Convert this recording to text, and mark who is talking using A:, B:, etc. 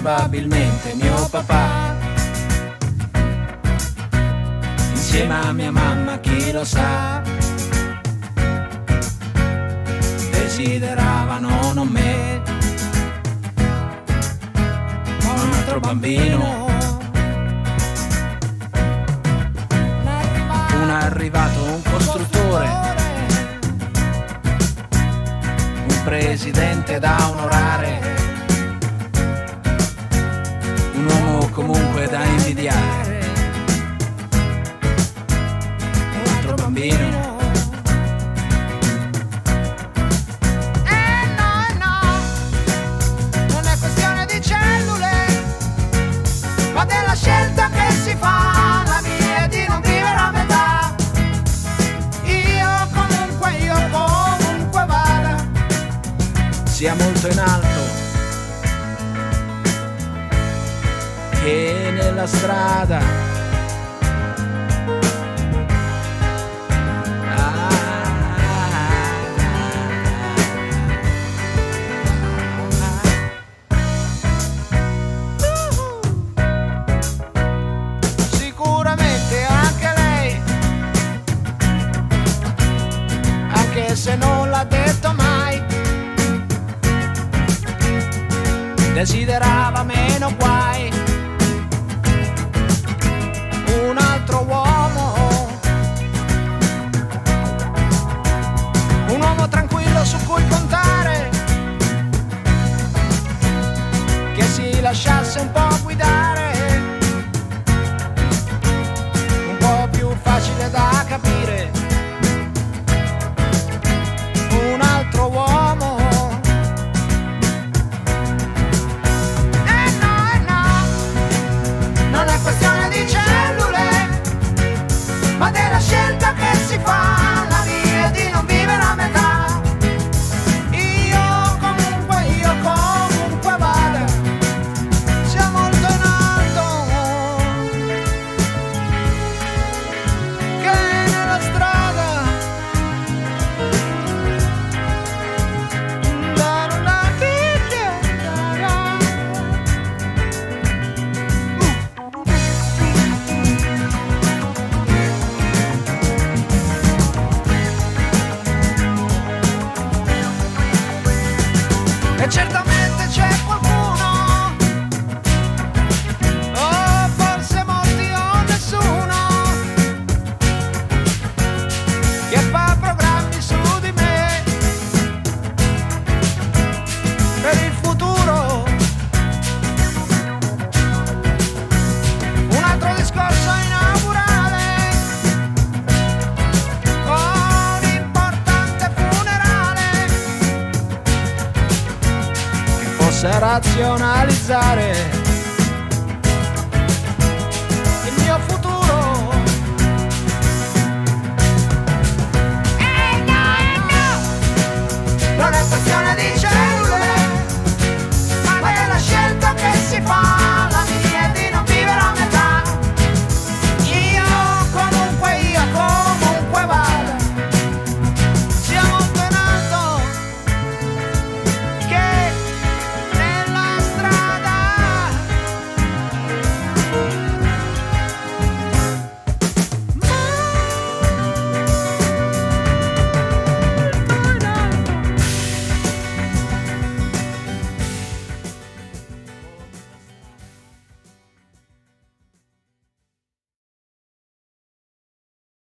A: probabilmente mio papà. Insieme a mia mamma, chi lo sa, desideravano non me, ma un altro bambino. Un arrivato, un costruttore, un presidente da onorare, un uomo comunque da invidiare, un altro bambino.
B: Scelta che si fa, la mia è di non vivere a metà. Io comunque vada,
A: Sia molto in alto che nella strada.
B: Se non l'ha detto mai,
A: Desiderava meno guai,
B: un altro uomo, un uomo tranquillo su cui contare, che si lasciasse un po' guidare, un po' più facile da capire. Un altro uomo, no, non è questione di cellule, ma della scelta che si fa, la mia è di non vivere a metà. Io comunque vada, sia molto in alto che nella strada. E certamente c'è qualcuno, o forse molti o nessuno, che fa programmi su di me per il futuro. Un altro discorso inaugurale, un importante funerale,
A: razionalizzare